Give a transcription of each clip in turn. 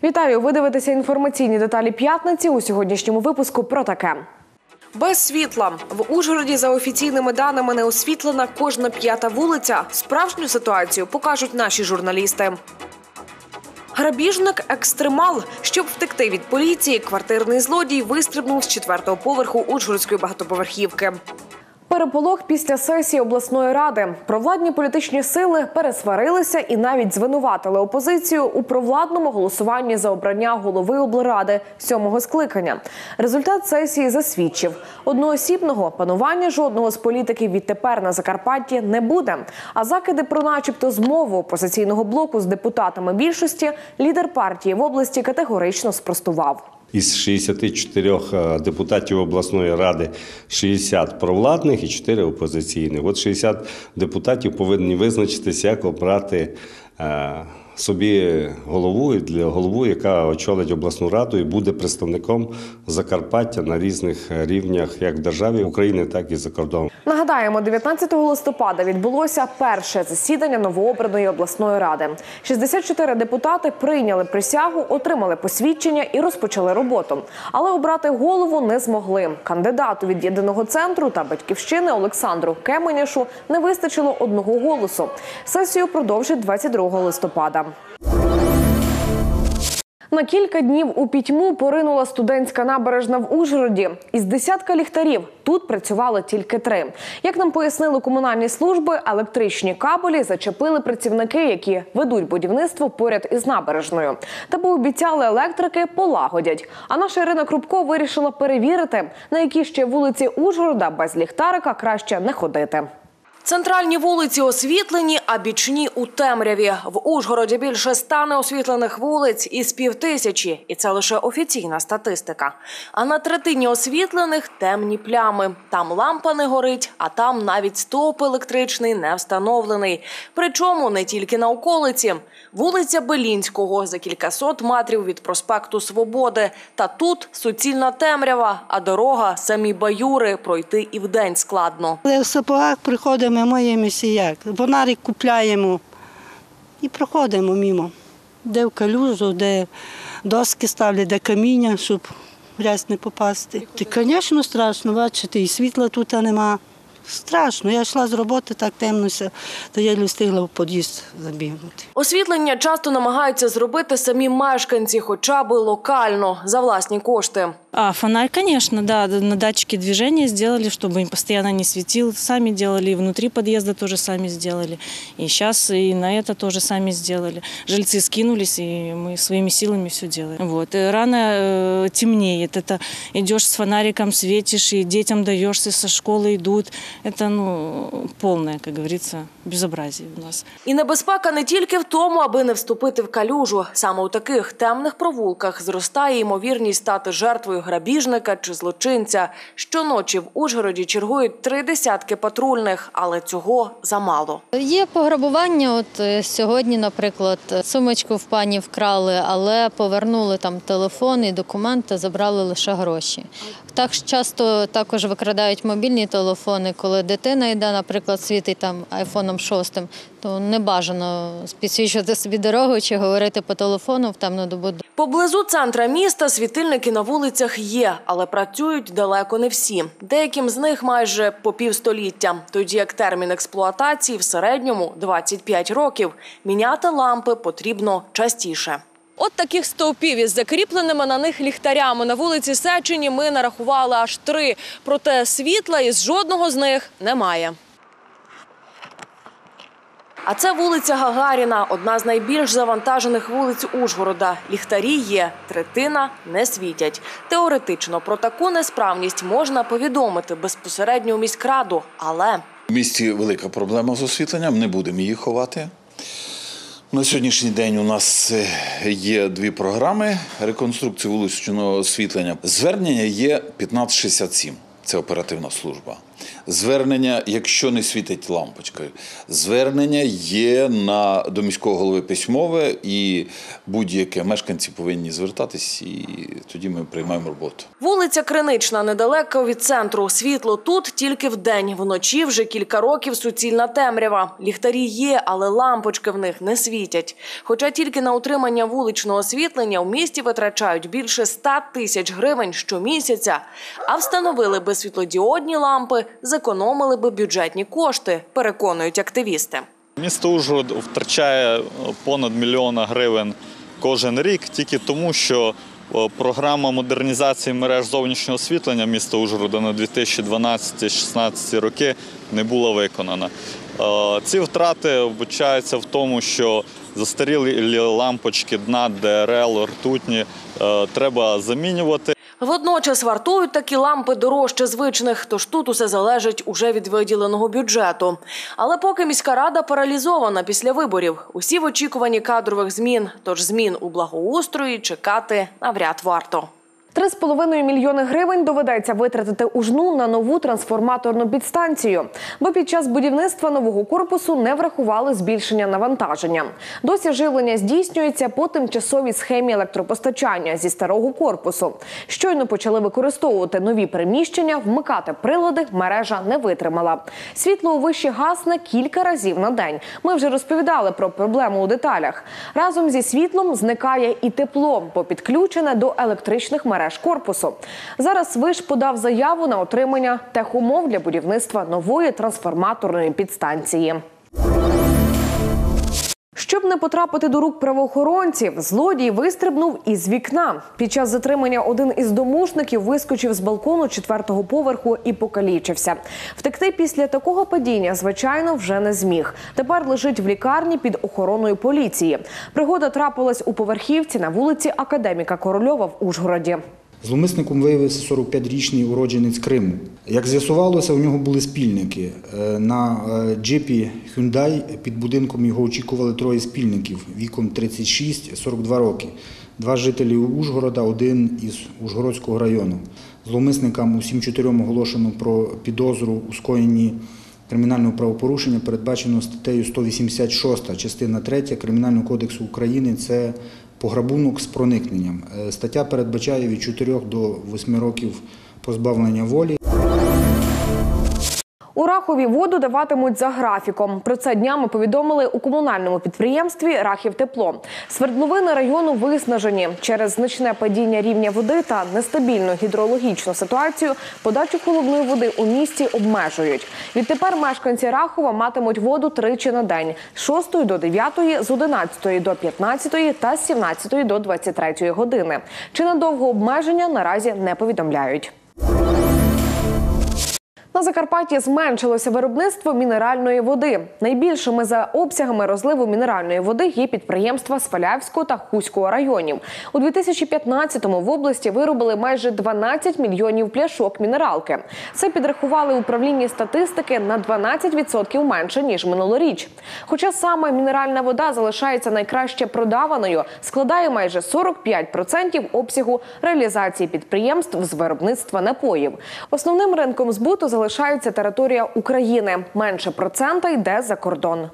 Вітаю! Ви дивитеся інформаційні деталі п'ятниці. У сьогоднішньому випуску про таке. Без світла. В Ужгороді, за офіційними даними, не освітлена кожна п'ята вулиця. Справжню ситуацію покажуть наші журналісти. Грабіжник-екстремал. Щоб втекти від поліції, квартирний злодій вистрибнув з 4-го поверху ужгородської багатоповерхівки. Переполох після сесії обласної ради. Провладні політичні сили пересварилися і навіть звинуватили опозицію у провладному голосуванні за обрання голови облради 7-го скликання. Результат сесії засвідчив – одноосібного панування жодного з політиків відтепер на Закарпатті не буде. А закиди про начебто змову опозиційного блоку з депутатами більшості лідер партії в області категорично спростував. Із 64 депутатів обласної ради 60 провладних і 4 опозиційних. От 60 депутатів повинні визначитися, як обрати собі голову, яка очолить обласну раду і буде представником Закарпаття на різних рівнях, як в державі України, так і за кордоном. Нагадаємо, 19 листопада відбулося перше засідання новообраної обласної ради. 64 депутати прийняли присягу, отримали посвідчення і розпочали роботу. Але обрати голову не змогли. Кандидату від «Єдиного центру» та «Батьківщини» Олександру Кеменяшу не вистачило одного голосу. Сесію продовжить 22 листопада. На кілька днів у пітьму поринула студентська набережна в Ужгороді. Із десятка ліхтарів тут працювали тільки 3. Як нам пояснили комунальні служби, електричні кабелі зачепили працівники, які ведуть будівництво поряд із набережною. Та пообіцяли електрики полагодять. А наша Ірина Крупко вирішила перевірити, на які ще вулиці Ужгорода без ліхтарика краще не ходити. Центральні вулиці освітлені, а бічні у темряві. В Ужгороді більше 100 неосвітлених вулиць із 5000. І це лише офіційна статистика. А на третині освітлених – темні плями. Там лампа не горить, а там навіть стовп електричний не встановлений. Причому не тільки на околиці. Вулиця Белінського за кількасот метрів від проспекту Свободи. Та тут суцільна темрява, а дорога – самі баюри. Пройти і вдень складно. В сапогах приходимо. Ми миємося як. Фонарик купляємо і проходимо мимо. Де в калюжу, де доски ставлять, де каміння, щоб в грязь не попасти. Звісно, страшно, бачите, і світла тут нема. Страшно. Я йшла з роботи, так темнося, то я не встигла в під'їзд забігнути. Освітлення часто намагаються зробити самі мешканці, хоча б локально, за власні кошти. Фонарь, конечно, да, на датчике движения сделали, чтобы он постоянно не светил. Сами делали, и внутри подъезда тоже сами сделали. И сейчас и на это тоже сами сделали. Жильцы скинулись, и мы своими силами все делаем. Вот. И рано темнеет. Это идешь с фонариком, светишь, и детям даешься, со школы идут. Это, полное, как говорится, безобразие у нас. І небезпека не тільки в тому, аби не вступити в калюжу. Саме у таких темних провулках зростає ймовірність стати жертвою грабіжника чи злочинця. Щоночі в Ужгороді чергують 3 десятки патрульних, але цього замало. Є пограбування. От сьогодні, наприклад, сумочку в пані вкрали, але повернули там телефон і документи, забрали лише гроші. Так часто також викрадають мобільні телефони, коли дитина йде, наприклад, світить там айфоном 6, то не бажано підсвічувати собі дорогу чи говорити по телефону в темну добу. Поблизу центра міста світильники на вулицях є, але працюють далеко не всі. Деяким з них майже по півстоліття, тоді як термін експлуатації в середньому 25 років. Міняти лампи потрібно частіше. От таких стовпів із закріпленими на них ліхтарями на вулиці Сечені ми нарахували аж 3. Проте світла із жодного з них немає. А це вулиця Гагаріна, одна з найбільш завантажених вулиць Ужгорода. Ліхтарі є, третина не світять. Теоретично про таку несправність можна повідомити безпосередньо у міськраду, але... В місті велика проблема з освітленням, не будемо її ховати. На сьогоднішній день у нас є 2 програми реконструкції вуличного освітлення. Звернення є 1567, це оперативна служба. Звернення, якщо не світить лампочкою, звернення є до міського голови письмове, і будь-які мешканці повинні звертатись, і тоді ми приймаємо роботу. Вулиця Кринична, недалеко від центру. Світло тут тільки вдень. Вночі вже кілька років суцільна темрява. Ліхтарі є, але лампочки в них не світять. Хоча тільки на утримання вуличного освітлення в місті витрачають більше 100 тисяч гривень щомісяця. А встановили би світлодіодні лампи, зекономили би бюджетні кошти, переконують активісти. Місто Ужгород втрачає понад 1 мільйон гривень кожен рік тільки тому, що програма модернізації мереж зовнішнього освітлення міста Ужгорода на 2012-2016 роки не була виконана. Ці втрати вбачаються в тому, що застарілі лампочки дна, ДРЛ, ртутні треба замінювати. Водночас вартують такі лампи дорожче звичних, тож тут усе залежить уже від виділеного бюджету. Але поки міська рада паралізована після виборів, усі в очікуванні кадрових змін, тож змін у благоустрої чекати навряд варто. 3,5 мільйони гривень доведеться витратити у Жну на нову трансформаторну підстанцію, бо під час будівництва нового корпусу не врахували збільшення навантаження. Досі живлення здійснюється по тимчасовій схемі електропостачання зі старого корпусу. Щойно почали використовувати нові приміщення, вмикати прилади мережа не витримала. Світло у виші гасне кілька разів на день. Ми вже розповідали про проблему у деталях. Разом зі світлом зникає і тепло, бо підключене до електричних мереж корпусу. Зараз Виш подав заяву на отримання техумов для будівництва нової трансформаторної підстанції. Щоб не потрапити до рук правоохоронців, злодій вистрибнув із вікна. Під час затримання один із домушників вискочив з балкону 4-го поверху і покалічився. Втекти після такого падіння, звичайно, вже не зміг. Тепер лежить в лікарні під охороною поліції. Пригода трапилась у поверхівці на вулиці Академіка Корольова в Ужгороді. Зловмисником виявився 45-річний уродженець Криму. Як з'ясувалося, у нього були спільники. На джипі Hyundai під будинком його очікували 3 спільників віком 36-42 роки. 2 жителі Ужгорода, 1 із Ужгородського району. Зловмисникам усім 4 оголошено про підозру у скоєнні кримінального правопорушення, передбачено статтею 186, частина 3 Кримінального кодексу України – це пограбунок з проникненням. Стаття передбачає від 4 до 8 років позбавлення волі. У Рахові воду даватимуть за графіком. Про це днями повідомили у комунальному підприємстві «Рахівтепло». Свердловини району виснажені. Через значне падіння рівня води та нестабільну гідрологічну ситуацію подачу холодної води у місті обмежують. Відтепер мешканці Рахова матимуть воду тричі на день – з 6 до 9, з 11 до 15 та з 17 до 23 години. Чи надовго обмеження наразі не повідомляють. На Закарпатті зменшилося виробництво мінеральної води. Найбільшими за обсягами розливу мінеральної води є підприємства Свалявського та Хуського районів. У 2015-му в області виробили майже 12 мільйонів пляшок мінералки. Це підрахували управлінні статистики на 12% менше, ніж минулоріч. Хоча саме мінеральна вода залишається найкраще продаваною, складає майже 45% обсягу реалізації підприємств з виробництва напоїв. Основним ринком збуту залишається територія України. Менше процента йде за кордон.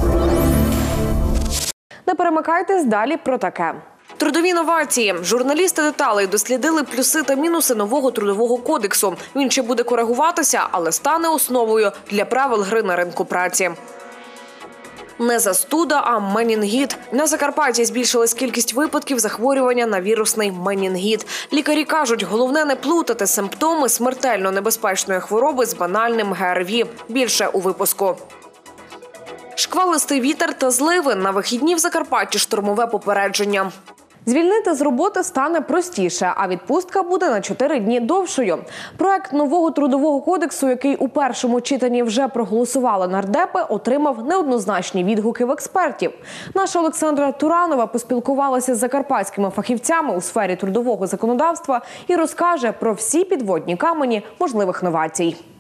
Не перемикайтесь, далі про таке. Трудові новації. Журналісти деталей дослідили плюси та мінуси нового трудового кодексу. Він ще буде коригуватися, але стане основою для правил гри на ринку праці. Не застуда, а менінгіт. На Закарпатті збільшилась кількість випадків захворювання на вірусний менінгіт. Лікарі кажуть, головне не плутати симптоми смертельно небезпечної хвороби з банальним ГРВІ. Більше у випуску. Шквалистий вітер та зливи. На вихідні в Закарпатті штормове попередження. Звільнити з роботи стане простіше, а відпустка буде на 4 дні довшою. Проект нового трудового кодексу, який у першому читанні вже проголосували нардепи, отримав неоднозначні відгуки в експертів. Наша Олександра Туранова поспілкувалася з закарпатськими фахівцями у сфері трудового законодавства і розкаже про всі підводні камені можливих новацій.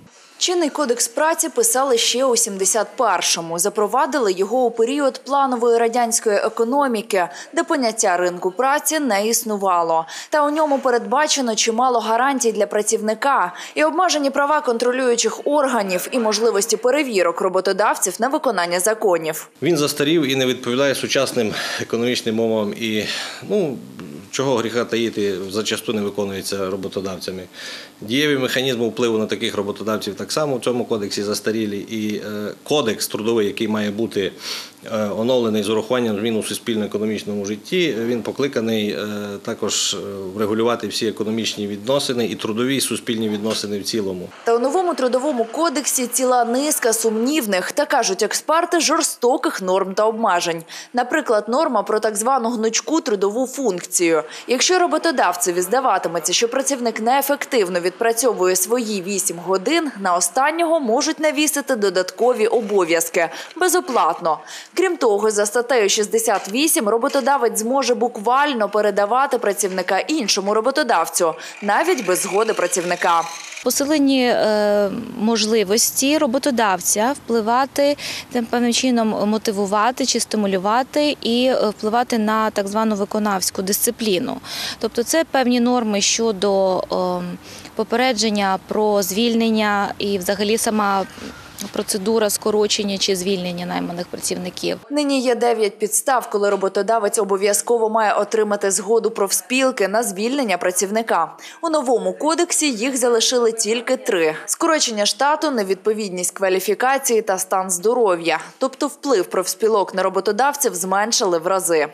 Чинний кодекс праці писали ще у 71-му. Запровадили його у період планової радянської економіки, де поняття ринку праці не існувало. Та у ньому передбачено чимало гарантій для працівника і обмежені права контролюючих органів і можливості перевірок роботодавців на виконання законів. Він застарів і не відповідає сучасним економічним умовам і, чого гріха таїти, зачасту не виконується роботодавцями. Дієві механізми впливу на таких роботодавців так само в цьому кодексі застарілі. І кодекс трудовий, який має бути оновлений з урахуванням змін у суспільно-економічному житті, він покликаний також врегулювати всі економічні відносини і трудові, і суспільні відносини в цілому. Та у новому трудовому кодексі ціла низка сумнівних, та кажуть експерти, жорстоких норм та обмежень. Наприклад, норма про так звану гнучку трудову функцію. Якщо роботодавцеві здаватиметься, що працівник неефективно відпрацьовує свої 8 годин, на останнього можуть навісити додаткові обов'язки – безоплатно. Крім того, за статтею 68 роботодавець зможе буквально передавати працівника іншому роботодавцю, навіть без згоди працівника. Посилені можливості роботодавця впливати, тим певним чином мотивувати чи стимулювати і впливати на так звану виконавську дисципліну. Тобто це певні норми щодо попередження про звільнення і взагалі сама процедура скорочення чи звільнення найманих працівників. Нині є 9 підстав, коли роботодавець обов'язково має отримати згоду профспілки на звільнення працівника. У новому кодексі їх залишили тільки 3. Скорочення штату, невідповідність кваліфікації та стан здоров'я. Тобто вплив профспілок на роботодавців зменшили в рази.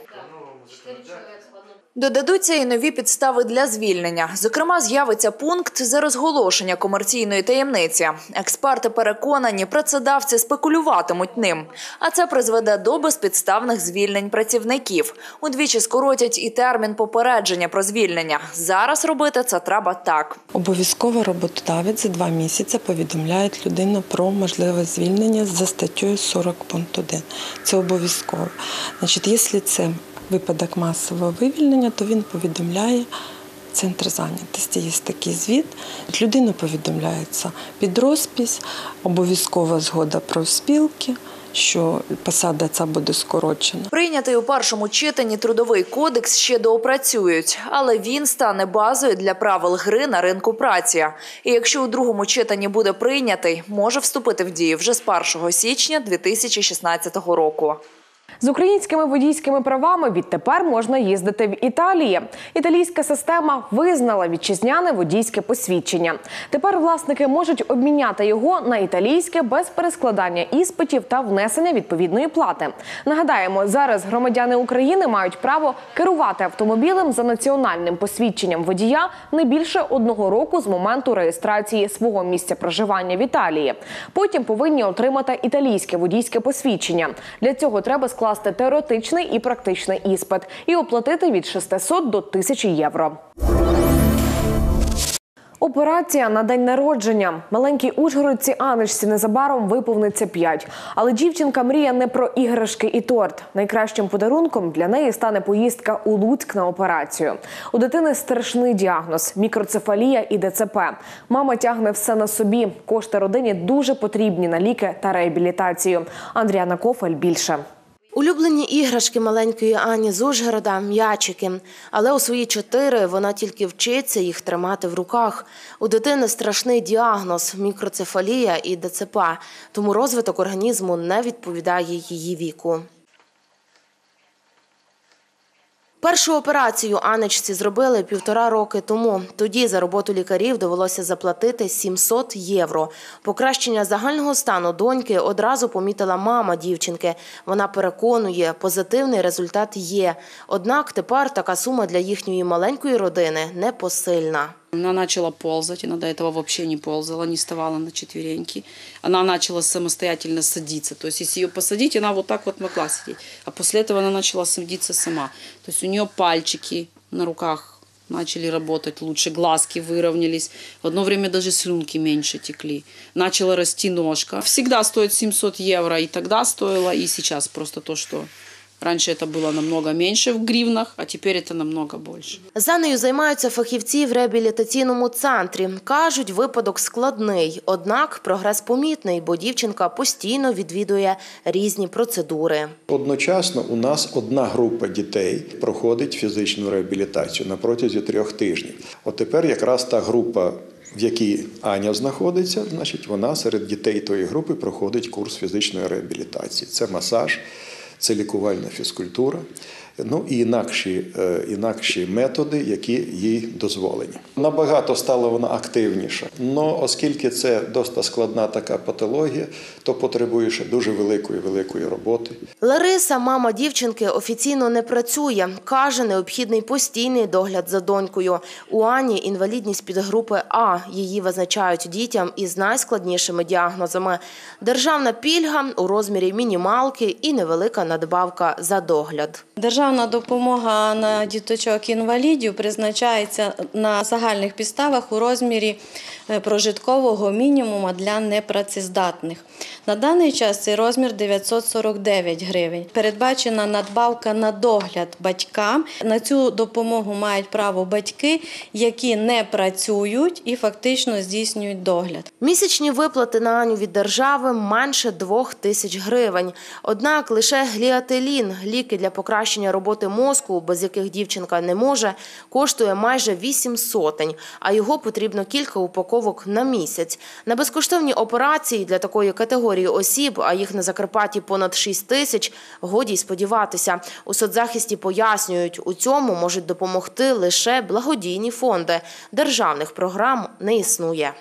Додадуться і нові підстави для звільнення. Зокрема, з'явиться пункт за розголошення комерційної таємниці. Експерти переконані, працедавці спекулюватимуть ним. А це призведе до безпідставних звільнень працівників. Удвічі скоротять і термін попередження про звільнення. Зараз робити це треба так. Обов'язково роботодавець за 2 місяці повідомляє людину про можливе звільнення за статтею 40 пункт 1. Це обов'язково. Значить, якщо це випадок масового вивільнення, то він повідомляє центр зайнятості. Є такий звіт. Людина повідомляється під розпис, обов'язкова згода профспілки, що посада ця буде скорочена. Прийнятий у першому читанні трудовий кодекс ще доопрацюють, але він стане базою для правил гри на ринку праці. І якщо у другому читанні буде прийнятий, може вступити в дію вже з 1 січня 2016 року. З українськими водійськими правами відтепер можна їздити в Італії. Італійська система визнала вітчизняне водійське посвідчення. Тепер власники можуть обміняти його на італійське без перескладання іспитів та внесення відповідної плати. Нагадаємо, зараз громадяни України мають право керувати автомобілем за національним посвідченням водія не більше 1 року з моменту реєстрації свого місця проживання в Італії. Потім повинні отримати італійське водійське посвідчення. Для цього треба скласти теоретичний і практичний іспит і оплатити від 600 до 1000 євро. Операція на день народження. Маленькій ужгородці Анечці незабаром виповниться 5. Але дівчинка мріє не про іграшки і торт. Найкращим подарунком для неї стане поїздка у Луцьк на операцію. У дитини страшний діагноз – мікроцефалія і ДЦП. Мама тягне все на собі. Кошти родині дуже потрібні на ліки та реабілітацію. Андріана Кофель більше. Улюблені іграшки маленької Ані з Ужгорода – м'ячики. Але у свої 4 вона тільки вчиться їх тримати в руках. У дитини страшний діагноз – мікроцефалія і ДЦП. Тому розвиток організму не відповідає її віку. Першу операцію Анечці зробили 1,5 роки тому. Тоді за роботу лікарів довелося заплатити 700 євро. Покращення загального стану доньки одразу помітила мама дівчинки. Вона переконує, позитивний результат є. Однак тепер така сума для їхньої маленької родини непосильна. Она начала ползать, она до этого вообще не ползала, не вставала на четвереньки. Она начала самостоятельно садиться. То есть, если ее посадить, она вот так вот могла сидеть. А после этого она начала садиться сама. То есть, у нее пальчики на руках начали работать лучше, глазки выровнялись. В одно время даже слюнки меньше текли. Начала расти ножка. Всегда стоит 700 евро, и тогда стоило, и сейчас просто то, что Раньше это было намного меньше в гривнах, а теперь это намного больше. З Анною займаються фахівці в реабілітаційному центрі. Кажуть, випадок складний, однак прогрес помітний, бо дівчинка постійно відвідує різні процедури. Одночасно у нас одна група дітей проходить фізичну реабілітацію на протязі 3 тижнів. От тепер якраз та група, в якій Аня знаходиться, значить, вона серед дітей тої групи проходить курс фізичної реабілітації. Це масаж, це лікувальна фізкультура, ну і інакші методи, які їй дозволені. Набагато стала вона активніша, але оскільки це досить складна така патологія, то потребує ще дуже великої роботи. Лариса, мама дівчинки, офіційно не працює. Каже, необхідний постійний догляд за донькою. У Ані інвалідність підгрупи А. Її визначають дітям із найскладнішими діагнозами. Державна пільга у розмірі мінімалки і невелика надбавка за догляд. Державна допомога на діточок-інвалідів призначається на загальних підставах у розмірі прожиткового мінімуму для непрацездатних. На даний час цей розмір 949 гривень. Передбачена надбавка на догляд батькам. На цю допомогу мають право батьки, які не працюють і фактично здійснюють догляд. Місячні виплати на Аню від держави менше 2000 гривень. Однак лише гліателін, ліки для покращення роботи мозку, без яких дівчинка не може, коштує майже 8 сотень, а його потрібно кілька упаковок на місяць. На безкоштовні операції для такої категорії осіб, а їх на Закарпатті понад 6 тисяч, годі й сподіватися. У соцзахисті пояснюють, у цьому можуть допомогти лише благодійні фонди. Державних програм не існує.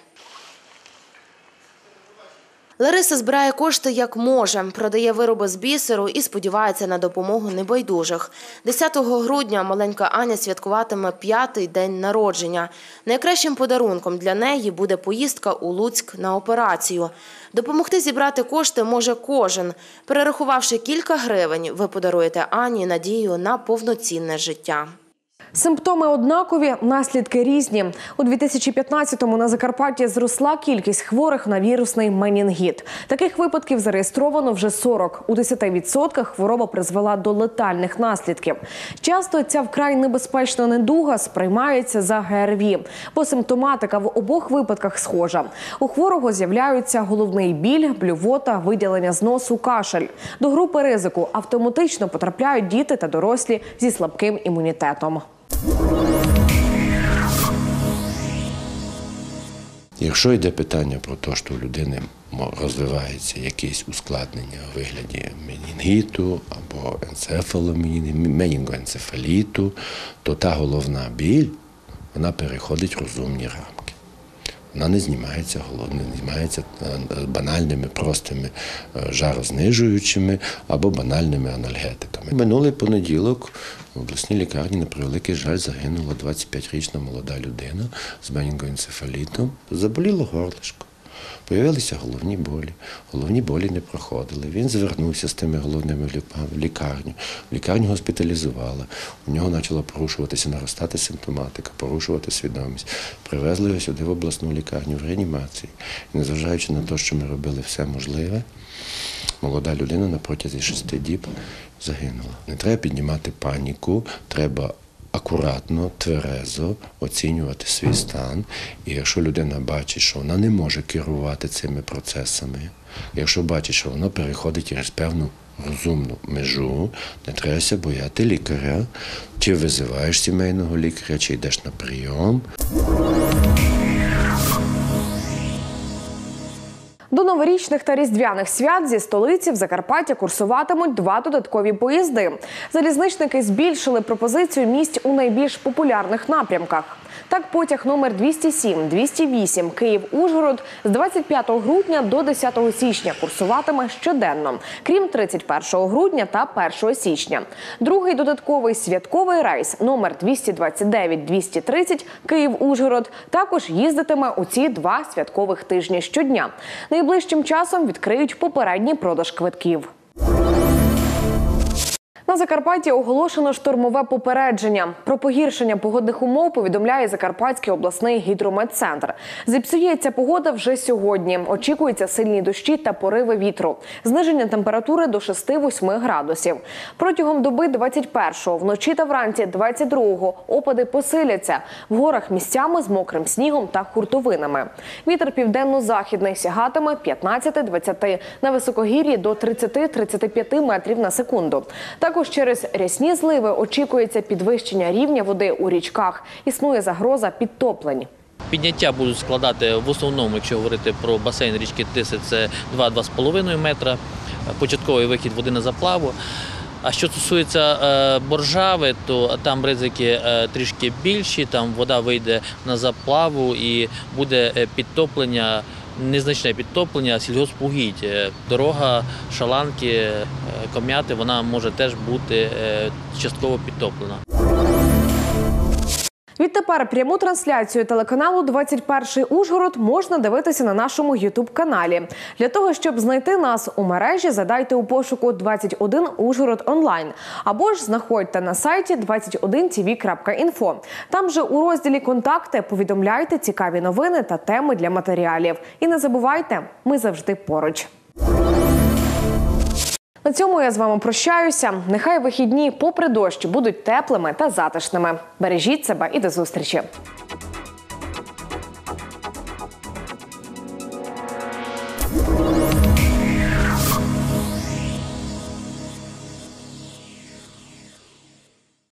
Лариса збирає кошти як може, продає вироби з бісеру і сподівається на допомогу небайдужих. 10 грудня маленька Аня святкуватиме 5-й день народження. Найкращим подарунком для неї буде поїздка у Луцьк на операцію. Допомогти зібрати кошти може кожен. Перерахувавши кілька гривень, ви подаруєте Ані надію на повноцінне життя. Симптоми однакові, наслідки різні. У 2015-му на Закарпатті зросла кількість хворих на вірусний менінгіт. Таких випадків зареєстровано вже 40. У 10% хвороба призвела до летальних наслідків. Часто ця вкрай небезпечна недуга сприймається за ГРВІ, бо симптоматика в обох випадках схожа. У хворого з'являються головний біль, блювота, виділення з носу, кашель. До групи ризику автоматично потрапляють діти та дорослі зі слабким імунітетом. Якщо йде питання про те, що у людини розвивається якесь ускладнення у вигляді менінгіту або менінгоенцефаліту, то та головна біль, вона переходить в розумні рамки. Вона не знімається голодним, не знімається банальними, простими жарознижуючими або банальними анальгетиками. Минулий понеділок в обласній лікарні, на превеликий жаль, загинула 25-річна молода людина з менінгоенцефалітом. Заболіло горлишко. Появилися головні болі. Головні болі не проходили. Він звернувся з тими головними в лікарню. В лікарню госпіталізували. У нього почала порушуватися, наростати симптоматика, порушувати свідомість. Привезли його сюди в обласну лікарню в реанімації. І незважаючи на те, що ми робили все можливе, молода людина на протязі 6 діб загинула. Не треба піднімати паніку, треба акуратно, тверезо оцінювати свій стан. І якщо людина бачить, що вона не може керувати цими процесами, якщо бачить, що вона переходить через певну розумну межу, не треба бояти лікаря, чи визиваєш сімейного лікаря, чи йдеш на прийом. До новорічних та різдвяних свят зі столиці в Закарпаття курсуватимуть 2 додаткові поїзди. Залізничники збільшили пропозицію місць у найбільш популярних напрямках. Так, потяг номер 207-208 Київ-Ужгород з 25 грудня до 10 січня курсуватиме щоденно, крім 31 грудня та 1 січня. Другий додатковий святковий рейс номер 229-230 Київ-Ужгород також їздитиме у ці 2 святкових тижні щодня. Найближчим часом відкриють попередній продаж квитків. На Закарпатті оголошено штормове попередження. Про погіршення погодних умов повідомляє Закарпатський обласний гідрометцентр. Зіпсується погода вже сьогодні. Очікуються сильні дощі та пориви вітру. Зниження температури до 6-8 градусів. Протягом доби 21-го, вночі та вранці 22-го опади посиляться. В горах місцями з мокрим снігом та хуртовинами. Вітер південно-західний сягатиме 15-20, на високогір'ї до 30-35 метрів на секунду. Також через рясні зливи очікується підвищення рівня води у річках. Існує загроза підтоплень. Підняття будуть складати в основному, якщо говорити про басейн річки Тиси, це 2-2,5 метра, початковий вихід води на заплаву. А що стосується Боржави, то там ризики трішки більші, там вода вийде на заплаву і буде підтоплення, незначне підтоплення сільгоспугідь. Дорога Шаланки, Ком'яти, вона може теж бути частково підтоплена. Відтепер пряму трансляцію телеканалу «21 Ужгород» можна дивитися на нашому YouTube-каналі. Для того, щоб знайти нас у мережі, задайте у пошуку «21 Ужгород онлайн» або ж знаходьте на сайті 21tv.info. Там же у розділі «Контакти» повідомляйте цікаві новини та теми для матеріалів. І не забувайте, ми завжди поруч. На цьому я з вами прощаюся. Нехай вихідні, попри дощ, будуть теплими та затишними. Бережіть себе і до зустрічі!